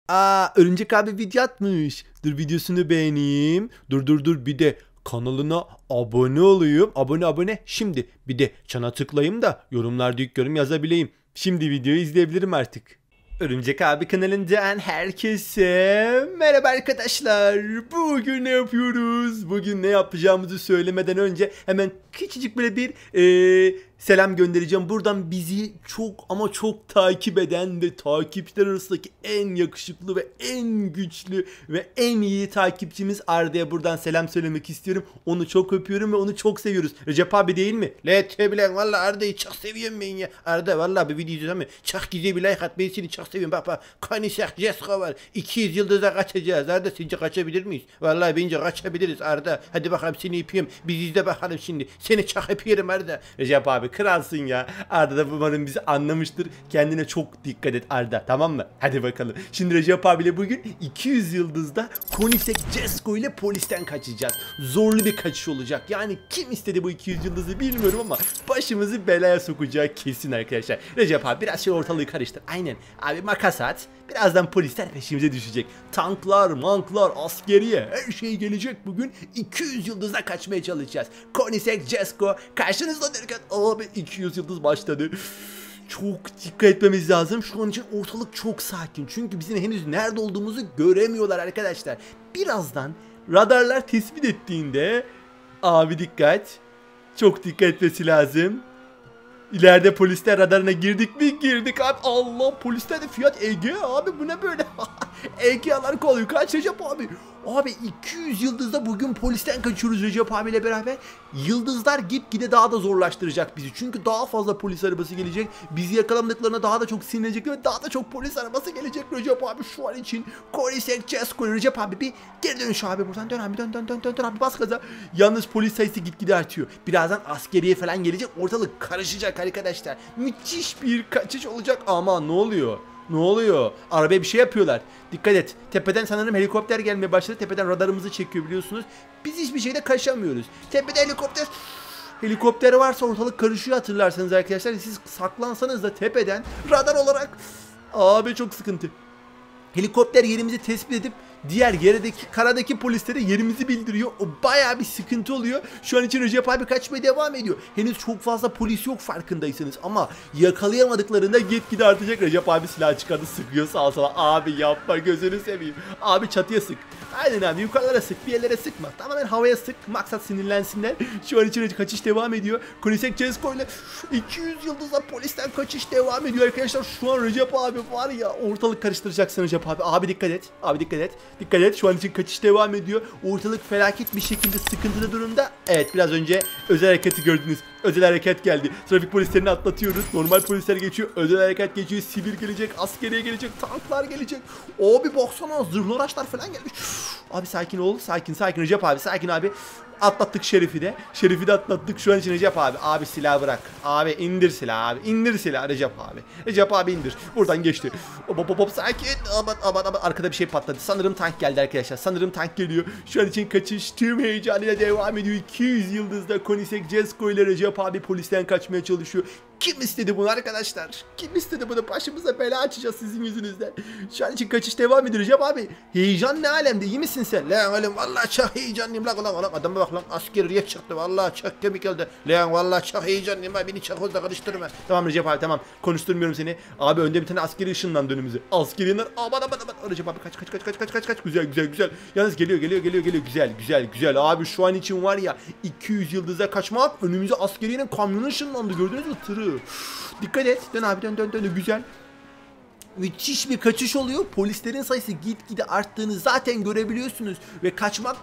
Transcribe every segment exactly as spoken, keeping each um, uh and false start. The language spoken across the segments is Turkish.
Aa, Örümcek abi video atmış. Dur videosunu beğeneyim. Dur dur dur bir de kanalına abone olayım. Abone abone. Şimdi bir de çana tıklayayım da yorumlarda ilk yorum yazabileyim. Şimdi videoyu izleyebilirim artık. Örümcek abi kanalından herkese merhaba arkadaşlar. Bugün ne yapıyoruz? Bugün ne yapacağımızı söylemeden önce hemen küçücük böyle bir ee, selam göndereceğim. Buradan bizi çok ama çok takip eden ve takipçiler arasındaki en yakışıklı ve en güçlü ve en iyi takipçimiz Arda'ya buradan selam söylemek istiyorum. Onu çok öpüyorum ve onu çok seviyoruz. Recep abi değil mi? Lete bilen valla Arda'yı çok seviyorum ben ya. Arda valla bir video izliyorum. Çok güzel bir like at. Ben seni çok seviyorum. Bak bak. Konuşak Jessica var. iki yüz yıldıza kaçacağız. Arda sence kaçabilir miyiz? Vallahi bence kaçabiliriz Arda. Hadi bakalım seni öpüyorum. Biz izle bakalım şimdi. Seni çok öpüyorum Arda. Recep abi kralsın ya. Arda da umarım bizi anlamıştır. Kendine çok dikkat et Arda, tamam mı? Hadi bakalım. Şimdi Recep abiyle bugün iki yüz yıldızda Konisek Cesko ile polisten kaçacağız. Zorlu bir kaçış olacak. Yani kim istedi bu iki yüz yıldızı bilmiyorum ama başımızı belaya sokacak kesin arkadaşlar. Recep abi biraz şey ortalığı karıştır. Aynen. Abi makas at. Birazdan polisler peşimize düşecek. Tanklar, manklar, askeriye her şey gelecek bugün. iki yüz yıldıza kaçmaya çalışacağız. Konisek Cesko karşınızda derken abi iki yüz yıldız başladı. Çok dikkat etmemiz lazım. Şu an için ortalık çok sakin. Çünkü bizim henüz nerede olduğumuzu göremiyorlar arkadaşlar. Birazdan radarlar tespit ettiğinde abi dikkat. Çok dikkat etmesi lazım. İleride polisler radarına girdik mi? Girdik abi. Allah, polisler de Fiat E G abi, bu ne böyle? E G'lar kovalıyor. Kaç Recep abi? Abi iki yüz yıldızda bugün polisten kaçıyoruz Recep abiyle beraber. Yıldızlar gitgide daha da zorlaştıracak bizi. Çünkü daha fazla polis arabası gelecek. Bizi yakalamadıklarına daha da çok sinirlenecek ve daha da çok polis arabası gelecek Recep abi şu an için. Konisek Cesko Recep abi bir geri dönüş abi buradan. Dön abi dön dön dön dön, dön abi bas gaza. Yalnız polis sayısı gitgide artıyor. Birazdan askeriye falan gelecek. Ortalık karışacak arkadaşlar. Müthiş bir kaçış olacak ama ne oluyor? Ne oluyor? Arabaya bir şey yapıyorlar. Dikkat et. Tepeden sanırım helikopter gelmeye başladı. Tepeden radarımızı çekiyor biliyorsunuz. Biz hiçbir şeyde kaçamıyoruz. Tepede helikopter... Helikopter varsa ortalık karışıyor hatırlarsanız arkadaşlar. Siz saklansanız da tepeden radar olarak... Abi çok sıkıntı. Helikopter yerimizi tespit edip diğer yerdeki karadaki polislere yerimizi bildiriyor. O bayağı bir sıkıntı oluyor. Şu an için Recep abi kaçmaya devam ediyor. Henüz çok fazla polis yok farkındaysanız ama yakalayamadıklarında gitgide artacak. Recep abi silah çıkardı, sıkıyor sağa sola. Abi yapma, gözünü seveyim. Abi çatıya sık. Aynen abi, yukarılara sık, bir yerlere sıkma. Tamamen havaya sık. Maksat sinirlensinler. Şu an için kaçış devam ediyor. Konisek Cesko ile iki yüz yıldızla polisten kaçış devam ediyor arkadaşlar. Şu an Recep abi var ya, ortalık karıştıracaksın Recep abi. Abi dikkat et. Abi dikkat et. Dikkat et. Şu an için kaçış devam ediyor. Ortalık felaket bir şekilde sıkıntılı durumda. Evet, biraz önce özel hareketi gördünüz. Özel hareket geldi. Trafik polislerini atlatıyoruz. Normal polisler geçiyor. Özel hareket geçiyor. Sivil gelecek. Askeriye gelecek. Tanklar gelecek. Abi baksana, zırhlı araçlar falan gelmiş. Abi sakin ol. Sakin sakin Recep abi. Sakin abi. Atlattık Şerif'i de. Şerif'i de atlattık. Şu an için Recep abi. Abi silah bırak. Abi indir silah abi. İndir silah Recep abi. Recep abi indir. Buradan geçti. Hop hop hop sakin. Aman aman aman. Arkada bir şey patladı. Sanırım tank geldi arkadaşlar. Sanırım tank geliyor. Şu an için kaçış tüm heyecanıyla devam ediyor. iki yüz yıldızda Konisek Cesko ile Recep abi polisten kaçmaya çalışıyor. Kim istedi bunu arkadaşlar? Kim istedi bunu? Başımıza bela açacağız sizin yüzünüzden. Şu an için kaçış devam ediyor Recep abi. Heyecan ne alemde? İyi misin sen? Lan oğlum vallahi çok heyecanlıyım lan lan lan. Adama bak lan, askeriye çıktı. Vallahi çok komik oldu. Lan vallahi çok heyecanlıyım. Beni çakozla karıştırma. Tamam Recep abi tamam. Konuşturmuyorum seni. Abi önde bir tane askeri ışınlandı önümüze. Askeriler aman aman aman. Recep abi kaç kaç kaç kaç kaç kaç kaç. Güzel güzel güzel. Yalnız geliyor geliyor geliyor geliyor. Güzel güzel güzel. Abi şu an için var ya, iki yüz yıldıza kaçmak, önümüze askeriyenin kamyonu ışınlandı. Gördünüz mü tırı? Dikkat et. Dön abi dön dön dön. Güzel. Müthiş bir kaçış oluyor. Polislerin sayısı gitgide arttığını zaten görebiliyorsunuz. Ve kaçmak...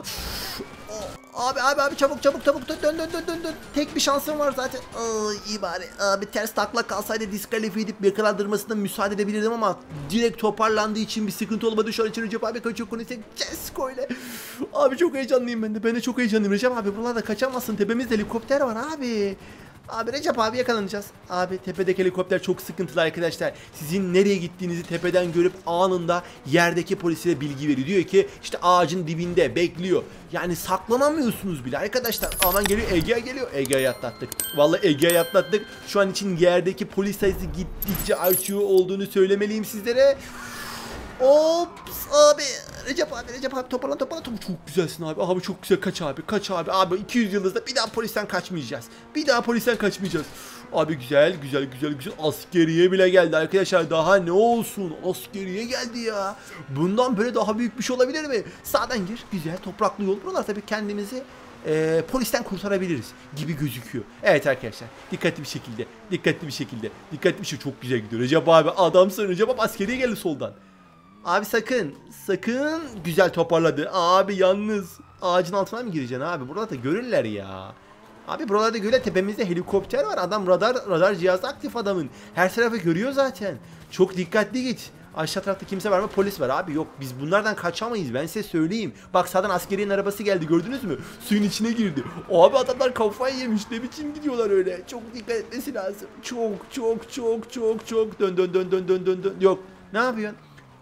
Abi abi abi çabuk çabuk çabuk dön dön dön dön dön. Tek bir şansım var zaten. Aa, iyi bari. Abi ters takla kalsaydı diskalifiye edip yakalandırmasına müsaade edebilirdim ama direkt toparlandığı için bir sıkıntı olmadı. Şu an için Recep abi kaçıyor Konisek Cesko ile. Abi çok heyecanlıyım ben de. Ben de çok heyecanlıyım Recep abi. Buralarda kaçamazsın. Tepemizde helikopter var abi. Abi Recep abi yakalanacağız. Abi tepedeki helikopter çok sıkıntılı arkadaşlar. Sizin nereye gittiğinizi tepeden görüp anında yerdeki polise bilgi veriyor. Diyor ki işte ağacın dibinde bekliyor. Yani saklanamıyorsunuz bile arkadaşlar. Aman geliyor, Ege'ye geliyor. Ege'yi atlattık. Vallahi Ege'yi atlattık. Şu an için yerdeki polis sayısı gittikçe artıyor olduğunu söylemeliyim sizlere. Ops abi. Recep abi Recep abi toparlan toparlan. toparlan. Çok güzelsin abi. Abi çok güzel, kaç abi kaç abi. Abi iki yüz yıldızda bir daha polisten kaçmayacağız. Bir daha polisten kaçmayacağız. Abi güzel güzel güzel güzel. Askeriye bile geldi arkadaşlar. Daha ne olsun, askeriye geldi ya. Bundan böyle daha büyük bir şey olabilir mi? Sağdan gir, güzel topraklı yol. Buralar tabii kendimizi e, polisten kurtarabiliriz gibi gözüküyor. Evet arkadaşlar, dikkatli bir şekilde dikkatli bir şekilde dikkatli bir şey, çok güzel gidiyor. Recep abi adamsın, Recep abi askeriye geldi soldan. Abi sakın sakın, güzel toparladı. Abi yalnız ağacın altına mı gireceksin abi? Burada da görürler ya. Abi buralarda göle, tepemizde helikopter var. Adam radar radar cihazı aktif adamın. Her tarafı görüyor zaten. Çok dikkatli git. Aşağı tarafta kimse var mı? Polis var abi. Yok, biz bunlardan kaçamayız, ben size söyleyeyim. Bak sağdan askeriyenin arabası geldi, gördünüz mü? Suyun içine girdi. Abi adamlar kafayı yemiş, ne biçim gidiyorlar öyle. Çok dikkat etmesi lazım. Çok çok çok çok çok dön dön dön dön dön dön dön. Yok, ne yapıyorsun?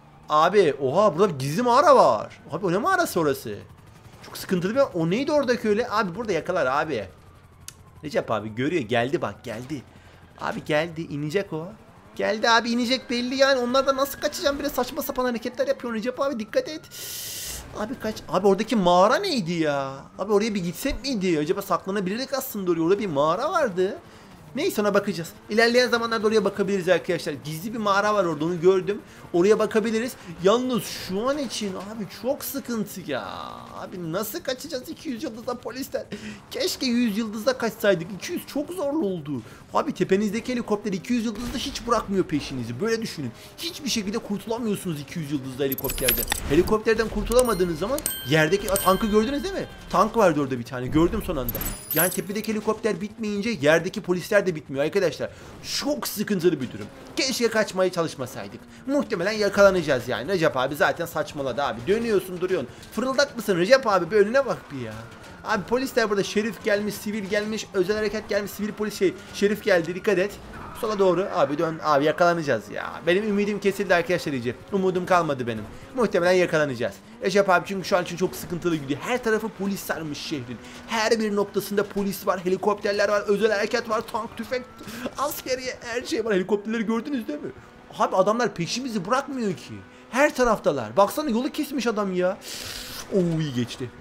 Abi oha, burada bir gizli mağara var. Abi o ne mağarası orası? Çok sıkıntılı bir, o neydi oradaki öyle? Abi burada yakalar abi. Recep abi görüyor, geldi bak geldi. Abi geldi, inecek o. Geldi abi, inecek belli yani. Onlardan nasıl kaçacağım, böyle saçma sapan hareketler yapıyor Recep abi, dikkat et. Abi kaç. Abi oradaki mağara neydi ya? Abi oraya bir gitsek miydi? Acaba saklanabilirdik aslında oraya. Orada bir mağara vardı. Neyse, ona bakacağız. İlerleyen zamanlarda oraya bakabiliriz arkadaşlar. Gizli bir mağara var orada, onu gördüm. Oraya bakabiliriz. Yalnız şu an için abi çok sıkıntı ya. Abi nasıl kaçacağız iki yüz yıldızdan polisten? Keşke yüz yıldızda kaçsaydık. iki yüz çok zorlu oldu. Abi tepenizdeki helikopter iki yüz yıldızda hiç bırakmıyor peşinizi. Böyle düşünün. Hiçbir şekilde kurtulamıyorsunuz iki yüz yıldızda helikopterden. Helikopterden kurtulamadığınız zaman yerdeki, a, tankı gördünüz değil mi? Tank vardı orada bir tane. Gördüm son anda. Yani tepedeki helikopter bitmeyince yerdeki polisler de bitmiyor arkadaşlar. Çok sıkıntılı bir durum. Keşke kaçmaya çalışmasaydık. Muhtemelen yakalanacağız yani. Recep abi zaten saçmaladı abi. Dönüyorsun duruyorsun. Fırıldak mısın Recep abi? Bir önüne bak bir ya. Abi polisler burada, şerif gelmiş, sivil gelmiş, özel harekat gelmiş, sivil polis şey, şerif geldi, dikkat et. Sola doğru abi, dön abi, yakalanacağız ya. Benim ümidim kesildi arkadaşlar iyice. Umudum kalmadı benim. Muhtemelen yakalanacağız. Recep abi çünkü şu an için çok sıkıntılı gidiyor. Her tarafı polis sarmış şehrin. Her bir noktasında polis var, helikopterler var, özel harekat var, tank, tüfek, askeriye, her şey var. Helikopterleri gördünüz değil mi? Abi adamlar peşimizi bırakmıyor ki. Her taraftalar. Baksana, yolu kesmiş adam ya. Oo, iyi geçti.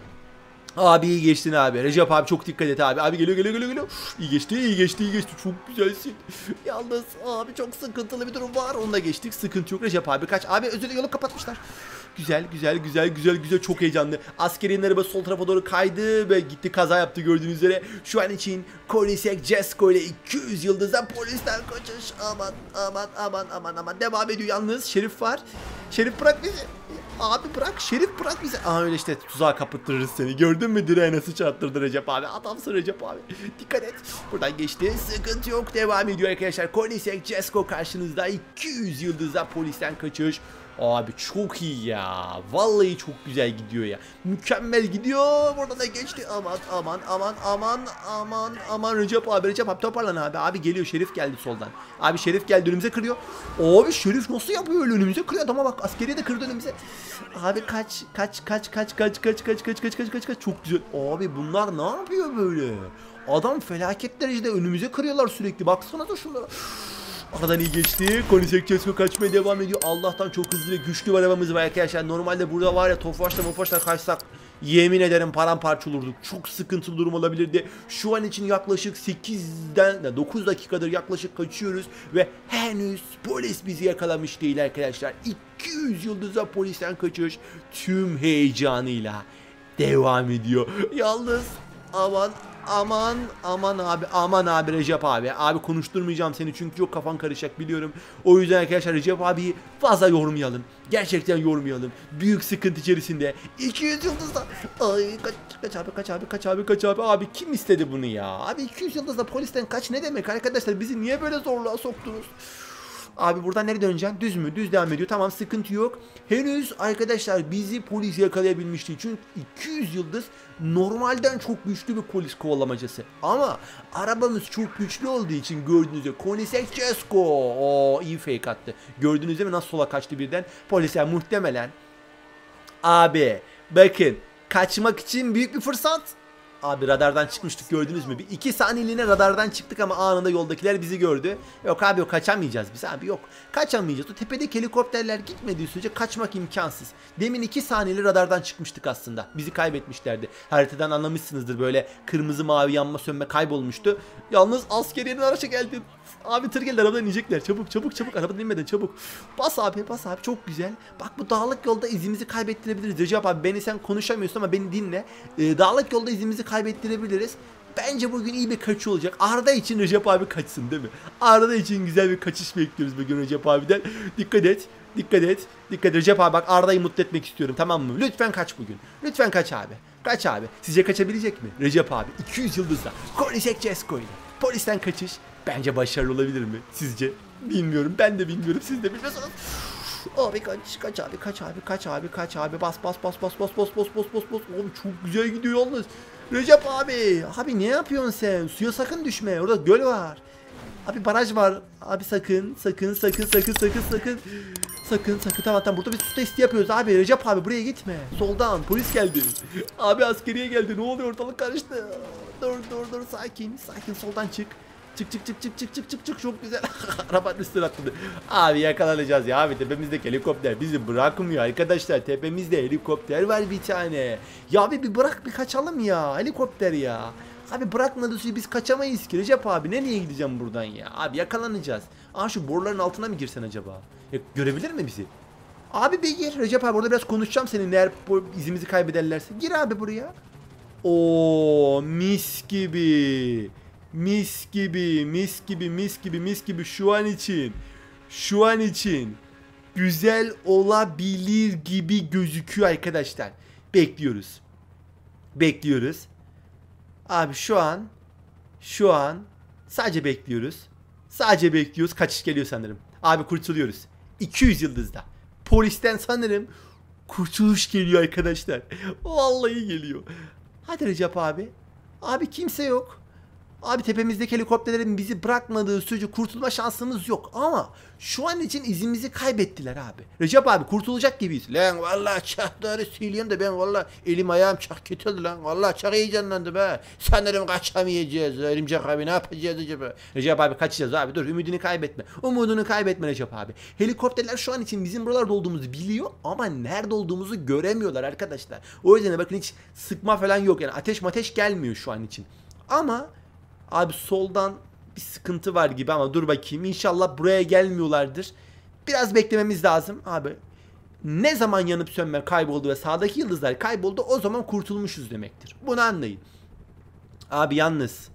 Abi iyi geçtin abi. Recep abi çok dikkat et abi. Abi geliyor geliyor geliyor geliyor. İyi geçti iyi geçti iyi geçti. Çok güzelsin. Yalnız abi çok sıkıntılı bir durum var. Onu da geçtik. Sıkıntı yok. Recep abi kaç. Abi özür yolu kapatmışlar. Güzel güzel güzel güzel güzel, çok heyecanlı. Askeriyenin arabası sol tarafa doğru kaydı ve gitti, kaza yaptı gördüğünüz üzere. Şu an için Koenigsegg Jesco ile iki yüz yıldızdan polisten kaçış. Aman aman aman aman aman. Devam ediyor yalnız. Şerif var. Şerif bırak bizi. Abi bırak, Şerif bırak bizi. Aa öyle işte, tuzağa kapıttırırız seni. Gördün mü, direğe nasıl çarptırdı Recep abi. Adamsın Recep abi. Dikkat et. Buradan geçti. Sıkıntı yok. Devam ediyor arkadaşlar. Koenigsegg Jesco karşınızda. iki yüz yıldızdan polisten kaçış. Abi çok iyi ya. Vallahi çok güzel gidiyor ya. Mükemmel gidiyor. Burada da geçti. Aman aman aman aman aman aman Recep abi. Recep abi toparlan abi. Abi geliyor, Şerif geldi soldan. Abi Şerif geldi, önümüze kırıyor. Abi Şerif nasıl yapıyor öyle, önümüze kırıyor adama bak. Askeriye de kırdı önümüze. Abi kaç kaç kaç kaç kaç kaç kaç kaç kaç kaç kaç kaç, çok güzel. Abi bunlar ne yapıyor böyle? Adam felaket derecede önümüze kırıyorlar sürekli. Baksana da şunlara. Aradan iyi geçti. Koenigsegg Jesco kaçmaya devam ediyor. Allah'tan çok hızlı ve güçlü bir arabamız var arkadaşlar. Normalde burada var ya, Tofaş'la Mofaş'la kaçsak yemin ederim paramparça olurduk. Çok sıkıntılı durum olabilirdi. Şu an için yaklaşık sekizden dokuz dakikadır yaklaşık kaçıyoruz ve henüz polis bizi yakalamış değil arkadaşlar. iki yüz yıldıza polisten kaçış tüm heyecanıyla devam ediyor. Yalnız aman aman aman abi, aman abi Recep abi. Abi konuşturmayacağım seni çünkü yok, kafan karışacak biliyorum. O yüzden arkadaşlar Recep abiyi fazla yormayalım. Gerçekten yormayalım. Büyük sıkıntı içerisinde. iki yüz yıldızda. Ay kaç, kaç abi kaç abi kaç abi kaç abi. Abi kim istedi bunu ya? Abi iki yüz yıldızda polisten kaç ne demek arkadaşlar? Bizi niye böyle zorluğa soktunuz? Abi buradan nereye döneceksin? Düz mü? Düz devam ediyor. Tamam, sıkıntı yok. Henüz arkadaşlar bizi polis yakalayabilmiş değil. Çünkü iki yüz yıldız normalden çok güçlü bir polis kovalamacası. Ama arabamız çok güçlü olduğu için gördüğünüz gibi Koenigsegg Jesco. Oo, iyi fake attı. Gördüğünüz gibi nasıl sola kaçtı birden. Polisler muhtemelen. Abi bakın, kaçmak için büyük bir fırsat. Abi radardan çıkmıştık, gördünüz mü? Bir iki saniyeliğine radardan çıktık ama anında yoldakiler bizi gördü. Yok abi yok, kaçamayacağız biz abi, yok. Kaçamayacağız. O tepedeki helikopterler gitmediği sürece kaçmak imkansız. Demin iki saniyeli radardan çıkmıştık aslında. Bizi kaybetmişlerdi. Haritadan anlamışsınızdır, böyle kırmızı mavi yanma sönme kaybolmuştu. Yalnız askeriyenin araça geldi. Abi tır geldi, arabadan inecekler. Çabuk çabuk çabuk, arabadan inmeden çabuk. Bas abi bas abi, çok güzel. Bak bu dağlık yolda izimizi kaybettirebiliriz. Recep abi, beni sen konuşamıyorsun ama beni dinle. Ee, dağlık yolda izimizi kaybettirebiliriz. Bence bugün iyi bir kaçış olacak. Arda için Recep abi kaçsın değil mi? Arda için güzel bir kaçış bekliyoruz bugün Recep abiden. Dikkat et. Dikkat et. Dikkat et Recep abi, bak Arda'yı mutlu etmek istiyorum, tamam mı? Lütfen kaç bugün. Lütfen kaç abi. Kaç abi. Sizce kaçabilecek mi? Recep abi iki yüz yıldızla Konisek Cesko ile polisten kaçış bence başarılı olabilir mi? Sizce? Bilmiyorum. Ben de bilmiyorum. Siz de bilmiyorsunuz. Abi kaç, kaç abi, kaç abi, kaç abi, kaç abi, bas bas bas bas bas bas bas bas bas bas. Oğlum çok güzel gidiyor yalnız. Recep abi, abi ne yapıyorsun sen? Suya sakın düşme. Orada göl var. Abi baraj var. Abi sakın, sakın, sakın, sakın, sakın, sakın. Sakın, sakın. Tamam tamam, burada bir su testi yapıyoruz abi. Recep abi buraya gitme. Soldan polis geldi. Abi askeriye geldi. Ne oluyor, ortalık karıştı. Dur dur dur, sakin, sakin, soldan çık. Çık çık çık çık çık çık çık çık, çok güzel. Arabanın üstüne atladı. Abi yakalanacağız ya abi, tepemizdeki helikopter bizi bırakmıyor arkadaşlar. Tepemizde helikopter var bir tane. Ya abi bir bırak, bir kaçalım ya, helikopter ya. Abi bırakmadığı suyu biz kaçamayız ki Recep abi, nereye gideceğim buradan ya? Abi yakalanacağız. Aa şu boruların altına mı girsen acaba? Ya, görebilir mi bizi? Abi bir gir Recep abi, orada biraz konuşacağım seninle eğer izimizi kaybederlerse. Gir abi buraya. Oo mis gibi. Mis gibi, mis gibi, mis gibi, mis gibi şu an için. Şu an için güzel olabilir gibi gözüküyor arkadaşlar. Bekliyoruz. Bekliyoruz. Abi şu an şu an sadece bekliyoruz. Sadece bekliyoruz. Kaçış geliyor sanırım. Abi kurtuluyoruz. iki yüz yıldızda. Polisten sanırım kurtuluş geliyor arkadaşlar. Vallahi geliyor. Hadi Recep abi. Abi kimse yok. Abi tepemizdeki helikopterlerin bizi bırakmadığı sürece kurtulma şansımız yok. Ama şu an için izimizi kaybettiler abi. Recep abi kurtulacak gibiyiz. Lan vallahi çakları söyleyeyim de ben vallahi elim ayağım çak kötü oldu lan. Vallahi çok heyecanlandım ha. Sanırım kaçamayacağız. Örümcek abi ne yapacağız acaba? Recep abi kaçacağız abi, dur ümidini kaybetme. Umudunu kaybetme Recep abi. Helikopterler şu an için bizim buralarda olduğumuzu biliyor ama nerede olduğumuzu göremiyorlar arkadaşlar. O yüzden bakın hiç sıkma falan yok. Yani ateş mateş gelmiyor şu an için. Ama abi soldan bir sıkıntı var gibi ama dur bakayım. İnşallah buraya gelmiyorlardır. Biraz beklememiz lazım abi. Ne zaman yanıp sönme kayboldu ve sağdaki yıldızlar kayboldu, o zaman kurtulmuşuz demektir. Bunu anlayın. Abi yalnız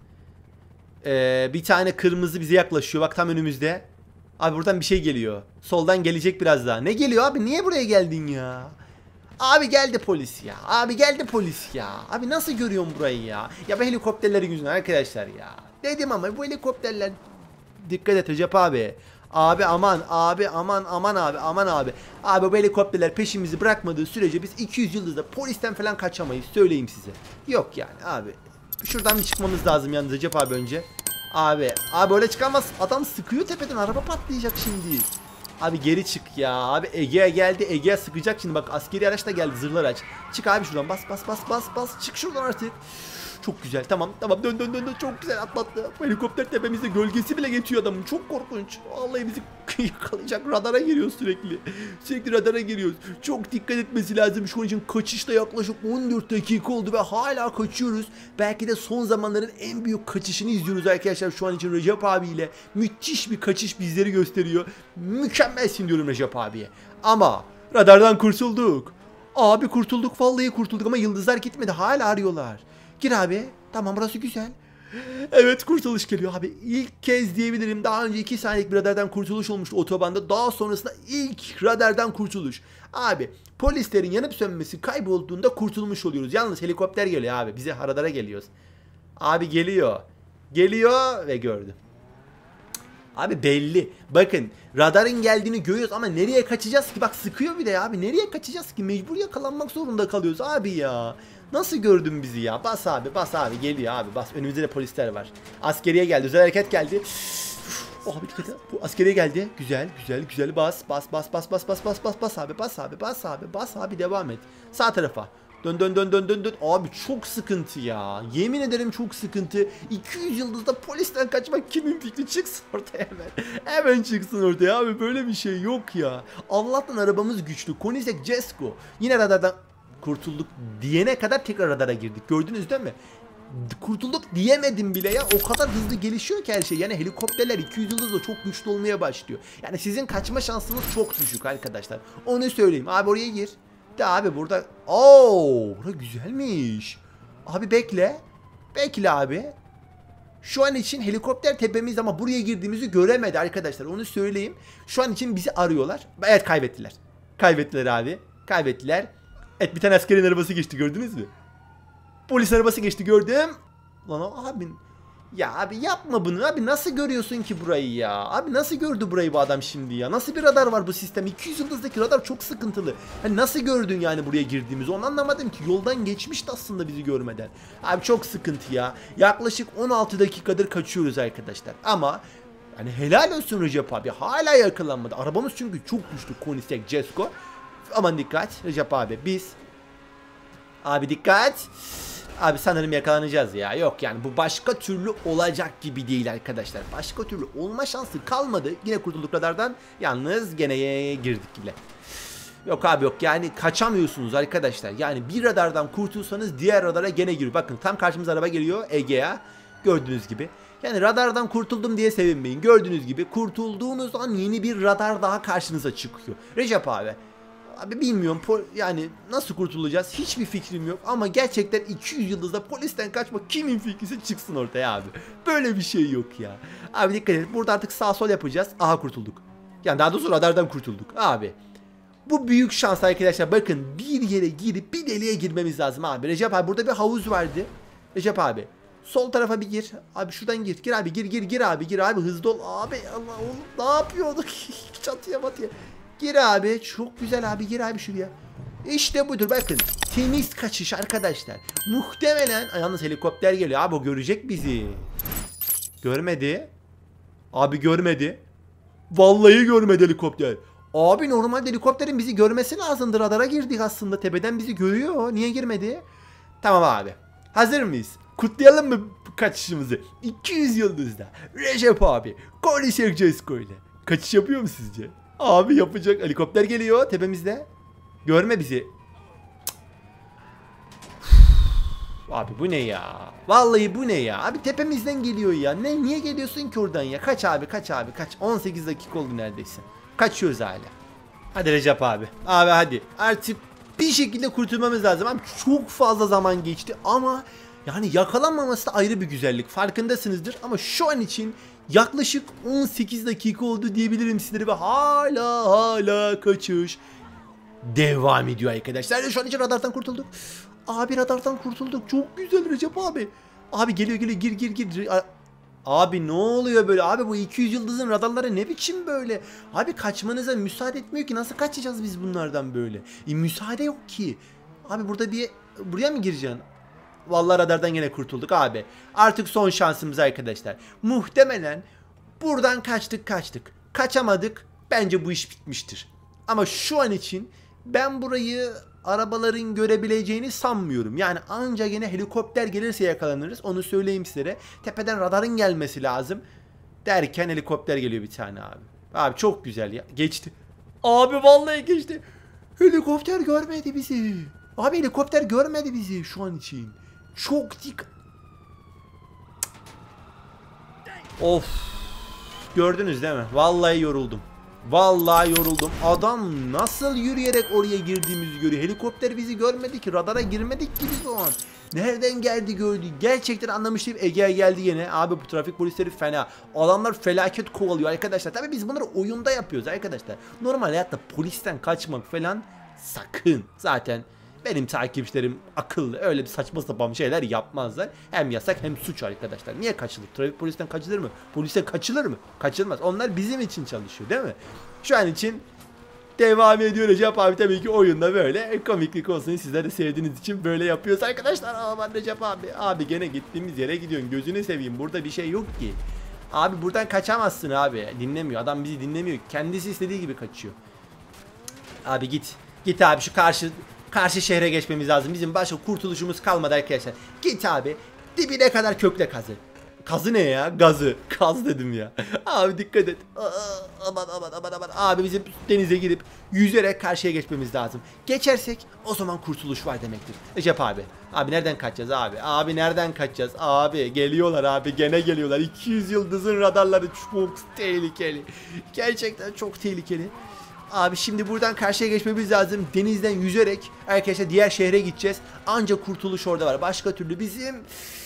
ee, bir tane kırmızı bize yaklaşıyor. Bak tam önümüzde. Abi buradan bir şey geliyor. Soldan gelecek biraz daha. Ne geliyor abi? Niye buraya geldin ya? Abi geldi polis ya. Abi geldi polis ya. Abi nasıl görüyorsun burayı ya? Ya bu helikopterlerin yüzünden arkadaşlar ya. Dedim ama bu helikopterler... Dikkat et Recep abi. Abi aman abi aman aman abi aman abi. Abi bu helikopterler peşimizi bırakmadığı sürece biz iki yüz yıldızda polisten falan kaçamayız. Söyleyeyim size. Yok yani abi. Şuradan bir çıkmamız lazım yalnız Recep abi önce. Abi. Abi öyle çıkamaz. Adam sıkıyor tepeden. Araba patlayacak şimdi. Abi geri çık ya. Abi Ege'ye geldi. Ege'ye sıkacak şimdi. Bak askeri araç da geldi. Zırhlı araç. Çık abi şuradan. Bas bas bas bas bas. Çık şuradan artık. Çok güzel. Tamam tamam. Dön dön dön dön. Çok güzel atlattı. Helikopter tepemizde, gölgesi bile geçiyor adamın. Çok korkunç. Vallahi bizi yakalayacak. Radara giriyoruz sürekli. Sürekli radara giriyoruz. Çok dikkat etmesi lazım. Şu an için kaçışta yaklaşık on dört dakika oldu ve hala kaçıyoruz. Belki de son zamanların en büyük kaçışını izliyoruz arkadaşlar şu an için Recep abiyle. Müthiş bir kaçış bizleri gösteriyor. Mükemmelsin diyorum Recep abiye. Ama radardan kurtulduk. Abi kurtulduk, vallahi kurtulduk ama yıldızlar gitmedi. Hala arıyorlar. Gir abi. Tamam burası güzel. Evet kurtuluş geliyor abi. İlk kez diyebilirim. Daha önce iki saniyelik bir radardan kurtuluş olmuştu otobanda. Daha sonrasında ilk radardan kurtuluş. Abi polislerin yanıp sönmesi kaybolduğunda kurtulmuş oluyoruz. Yalnız helikopter geliyor abi. Bize radara geliyoruz. Abi geliyor. Geliyor ve gördüm. Abi belli. Bakın radarın geldiğini görüyoruz ama nereye kaçacağız ki? Bak sıkıyor bir de abi. Nereye kaçacağız ki? Mecbur yakalanmak zorunda kalıyoruz abi ya. Nasıl gördün bizi ya? Bas abi bas abi, geliyor abi bas. Önümüzde de polisler var. Askeriye geldi. Özel hareket geldi. Oh abi dikkat et. Bu askeriye geldi. Güzel güzel güzel bas bas bas bas bas bas bas bas bas abi bas abi bas abi bas abi devam et. Sağ tarafa. Dön dön dön dön dön dön. Abi çok sıkıntı ya. Yemin ederim çok sıkıntı. iki yüz yıldızda polisten kaçmak kimin fikri, çıksın ortaya hemen. Hemen çıksın ortaya abi, böyle bir şey yok ya. Allah'tan arabamız güçlü. Koenigsegg Jesko. Yine radardan kurtulduk diyene kadar tekrar radara girdik. Gördünüz değil mi? Kurtulduk diyemedim bile ya. O kadar hızlı gelişiyor ki her şey. Yani helikopterler iki yüz yıldızda çok güçlü olmaya başlıyor. Yani sizin kaçma şansınız çok düşük arkadaşlar. Onu söyleyeyim. Abi oraya gir. De abi burada. Oo, bura güzelmiş. Abi bekle. Bekle abi. Şu an için helikopter tepemiz ama buraya girdiğimizi göremedi arkadaşlar. Onu söyleyeyim. Şu an için bizi arıyorlar. Evet, kaybettiler. Kaybettiler abi. Kaybettiler. Evet, bir tane askerin arabası geçti, gördünüz mü? Polis arabası geçti, gördüm. Lan abi. Ya abi yapma bunu abi, nasıl görüyorsun ki burayı ya? Abi nasıl gördü burayı bu adam şimdi ya? Nasıl bir radar var bu sistem? iki yüz yıldızdaki radar çok sıkıntılı. Hani nasıl gördün yani buraya girdiğimizi? Onu anlamadım ki. Yoldan geçmişti aslında bizi görmeden. Abi çok sıkıntı ya. Yaklaşık on altı dakikadır kaçıyoruz arkadaşlar. Ama hani helal olsun Recep abi. Hala yakalanmadı. Arabamız çünkü çok güçlü. Koenigsegg Jesko. Aman dikkat Recep abi. Biz abi dikkat. Abi sanırım yakalanacağız ya. Yok yani bu başka türlü olacak gibi değil arkadaşlar. Başka türlü olma şansı kalmadı. Yine kurtulduk radardan. Yalnız gene girdik bile. Yok abi yok, yani kaçamıyorsunuz arkadaşlar. Yani bir radardan kurtulsanız diğer radara gene giriyor. Bakın tam karşımıza araba geliyor, Egea. Gördüğünüz gibi. Yani radardan kurtuldum diye sevinmeyin. Gördüğünüz gibi kurtulduğunuz an yeni bir radar daha karşınıza çıkıyor. Recep abi. Abi bilmiyorum yani nasıl kurtulacağız, hiçbir fikrim yok ama gerçekten iki yüz yıldızda polisten kaçmak kimin fikrisi, çıksın ortaya abi. Böyle bir şey yok ya. Abi dikkat edin, burada artık sağ sol yapacağız. Aha kurtulduk. Yani daha doğrusu radardan kurtulduk abi. Bu büyük şans arkadaşlar, bakın bir yere girip bir deliğe girmemiz lazım abi. Recep abi burada bir havuz vardı. Recep abi sol tarafa bir gir. Abi şuradan gir. Gir abi, gir gir gir abi, gir abi, hızlı ol. Abi Allah oğlum ne yapıyorduk? Çatıya batıya. Gir abi, çok güzel abi, gir abi şuraya. İşte budur, bakın temiz kaçış arkadaşlar. Muhtemelen yalnız helikopter geliyor abi, o görecek bizi. Görmedi. Abi görmedi. Vallahi görmedi helikopter. Abi normalde helikopterin bizi görmesi lazımdı. Radara girdik aslında, tepeden bizi görüyor. Niye girmedi? Tamam abi, hazır mıyız? Kutlayalım mı kaçışımızı? iki yüz yıldızda Recep abi Koenigsegg Jesko ile kaçış yapıyor mu sizce? Abi yapacak. Helikopter geliyor tepemizde. Görme bizi. Cık. Abi bu ne ya? Vallahi bu ne ya? Abi tepemizden geliyor ya. Ne, niye geliyorsun ki oradan ya? Kaç abi, kaç abi, kaç. on sekiz dakika oldu neredeyse. Kaçıyoruz hala. Hadi Recep abi. Abi hadi. Artık bir şekilde kurtulmamız lazım. Abi çok fazla zaman geçti ama yani yakalanmaması da ayrı bir güzellik. Farkındasınızdır ama şu an için yaklaşık on sekiz dakika oldu diyebilirim sizlere ve hala hala kaçış devam ediyor arkadaşlar. Şu an için radardan kurtulduk. Abi radardan kurtulduk. Çok güzel Recep abi. Abi geliyor geliyor, gir gir gir. Abi ne oluyor böyle? Abi bu iki yüz yıldızın radarları ne biçim böyle? Abi kaçmanıza müsaade etmiyor ki. Nasıl kaçacağız biz bunlardan böyle? E, müsaade yok ki. Abi burada bir buraya mı gireceksin? Vallahi radardan yine kurtulduk abi. Artık son şansımız arkadaşlar. Muhtemelen buradan kaçtık kaçtık. Kaçamadık. Bence bu iş bitmiştir. Ama şu an için ben burayı arabaların görebileceğini sanmıyorum. Yani ancak yine helikopter gelirse yakalanırız. Onu söyleyeyim size. Tepeden radarın gelmesi lazım. Derken helikopter geliyor bir tane abi. Abi çok güzel ya. Geçti. Abi vallahi geçti. Helikopter görmedi bizi. Abi helikopter görmedi bizi şu an için. Çok dik. Of. Gördünüz değil mi? Vallahi yoruldum. Vallahi yoruldum. Adam nasıl yürüyerek oraya girdiğimizi görüyor. Helikopter bizi görmedi ki. Radara girmedik ki biz o an. Nereden geldi gördü. Gerçekten anlamış değilim. Egea geldi yine. Abi bu trafik polisleri fena. Adamlar felaket kovalıyor arkadaşlar. Tabii biz bunları oyunda yapıyoruz arkadaşlar. Normal hayatta polisten kaçmak falan sakın. Zaten benim takipçilerim akıllı. Öyle bir saçma sapan şeyler yapmazlar. Hem yasak hem suç arkadaşlar. Niye kaçılır? Trafik polisten kaçılır mı? Polise kaçılır mı? Kaçılmaz. Onlar bizim için çalışıyor değil mi? Şu an için devam ediyor Recep abi, tabii ki oyunda böyle komiklik olsun, sizler de sevdiğiniz için böyle yapıyoruz arkadaşlar. Aman Recep abi. Abi gene gittiğimiz yere gidiyorsun. Gözünü seveyim. Burada bir şey yok ki. Abi buradan kaçamazsın abi. Dinlemiyor. Adam bizi dinlemiyor. Kendisi istediği gibi kaçıyor. Abi git. Git abi şu karşı Karşı şehre geçmemiz lazım. Bizim başka kurtuluşumuz kalmadı arkadaşlar. Git abi. Dibine kadar kökle kazı. Kazı ne ya? Gazı. Kaz dedim ya. Abi dikkat et. Aa, aman aman aman aman. Abi bizim denize gidip yüzerek karşıya geçmemiz lazım. Geçersek o zaman kurtuluş var demektir. Recep abi. Abi nereden kaçacağız abi? Abi nereden kaçacağız? Abi geliyorlar abi. Gene geliyorlar. iki yüz yıldızın radarları çok tehlikeli. Gerçekten çok tehlikeli. Abi şimdi buradan karşıya geçmemiz lazım. Denizden yüzerek arkadaşlar diğer şehre gideceğiz. Ancak kurtuluş orada var. Başka türlü bizim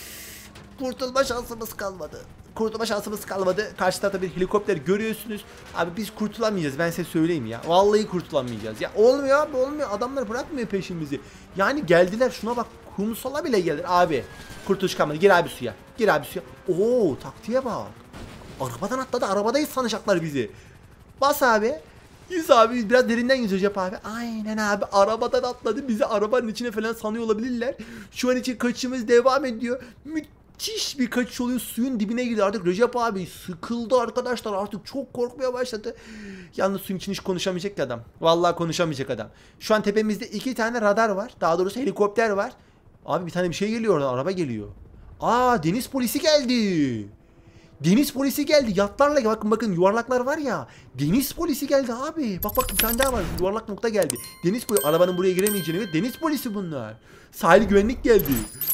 kurtulma şansımız kalmadı. Kurtulma şansımız kalmadı. Karşı tarafta bir helikopter görüyorsunuz. Abi biz kurtulamayacağız, ben size söyleyeyim ya. Vallahi kurtulamayacağız. Ya olmuyor abi, olmuyor. Adamlar bırakmıyor peşimizi. Yani geldiler, şuna bak. Kumsala bile gelir abi. Kurtuluş kalmadı. Gir abi suya. Gir abi suya. Oo, taktiğe bak. Arabadan atladı. Arabadayız sanacaklar bizi. Bas abi. Yüz abi, biraz derinden yüz Recep abi. Aynen abi, arabadan atladı. Bizi arabanın içine falan sanıyor olabilirler. Şu an için kaçışımız devam ediyor. Müthiş bir kaçış oluyor. Suyun dibine girdi artık. Recep abi sıkıldı arkadaşlar. Artık çok korkmaya başladı. Yalnız suyun için hiç konuşamayacak ki adam. Vallahi konuşamayacak adam. Şu an tepemizde iki tane radar var. Daha doğrusu helikopter var. Abi bir tane bir şey geliyor oradan. Araba geliyor. Aa, deniz polisi geldi. Deniz polisi geldi. Yatlarla, bakın bakın yuvarlaklar var ya. Deniz polisi geldi abi. Bak bak, bir tane daha var. Yuvarlak nokta geldi. Deniz polisi. Arabanın buraya giremeyeceğini ve deniz polisi bunlar. Sahil güvenlik geldi.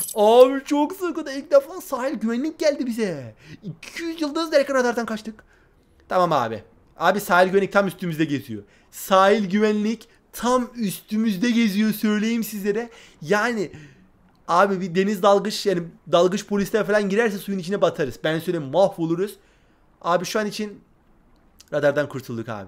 Abi çok sıkıntı. İlk defa sahil güvenlik geldi bize. iki yüz yıldız derken radardan kaçtık. Tamam abi. Abi sahil güvenlik tam üstümüzde geziyor. Sahil güvenlik tam üstümüzde geziyor, söyleyeyim sizlere. Yani abi bir deniz dalgıç, yani dalgıç polisler falan girerse suyun içine batarız. Ben söyleyeyim, mahvoluruz. Abi şu an için radardan kurtulduk abi.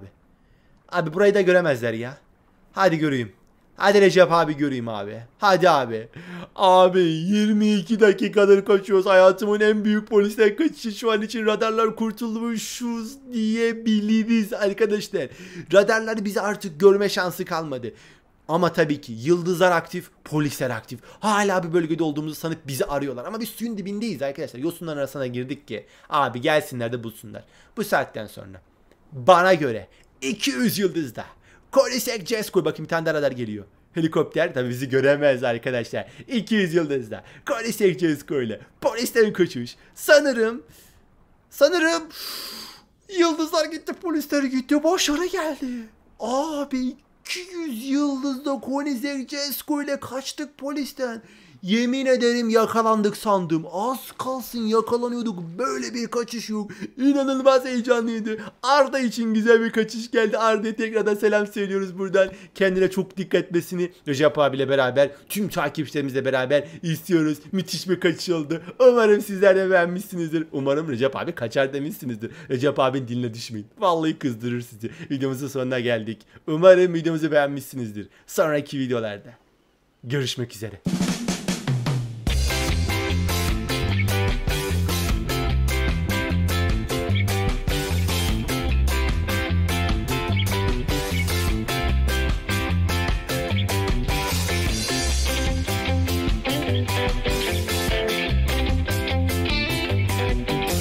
Abi burayı da göremezler ya. Hadi göreyim. Hadi Recep abi göreyim abi. Hadi abi. Abi yirmi iki dakikadır kaçıyoruz. Hayatımın en büyük polisten kaçışı, şu an için radarlar kurtulmuşuz diyebiliriz arkadaşlar. Radarlar bizi artık görme şansı kalmadı. Ama tabii ki yıldızlar aktif, polisler aktif. Hala bir bölgede olduğumuzu sanıp bizi arıyorlar. Ama biz suyun dibindeyiz arkadaşlar. Yosunların arasına girdik ki abi gelsinler de bulsunlar. Bu saatten sonra bana göre iki yüz yıldızda Kolisek Ceskoy, bakın bir tane daha radar geliyor. Helikopter tabii bizi göremez arkadaşlar. iki yüz yıldızda Kolisek Ceskoy ile polisten kaçış. Sanırım Sanırım yıldızlar gitti, polisler gitti, başarı geldi. Abi iki yüz yıldızda Konisek Ceskoy ile kaçtık polisten. Yemin ederim yakalandık sandım. Az kalsın yakalanıyorduk. Böyle bir kaçış yok. İnanılmaz heyecanlıydı. Arda için güzel bir kaçış geldi. Arda'ya tekrardan selam söylüyoruz buradan. Kendine çok dikkat etmesini Recep abiyle beraber, tüm takipçilerimizle beraber istiyoruz. Müthiş bir kaçış oldu. Umarım sizler de beğenmişsinizdir. Umarım Recep abi kaçar demişsinizdir. Recep abinin diline düşmeyin. Vallahi kızdırır sizi. Videomuzun sonuna geldik. Umarım videomuzu beğenmişsinizdir. Sonraki videolarda görüşmek üzere.